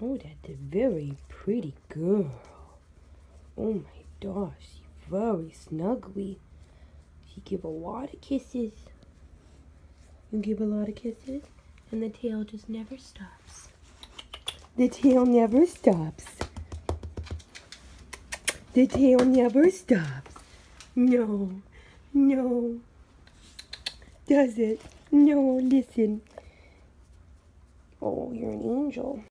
Oh, that's a very pretty girl. Oh my gosh, she's very snuggly. She give a lot of kisses. You give a lot of kisses, and the tail just never stops. The tail never stops. The tail never stops. No, no. Does it? No, listen. Oh, you're an angel.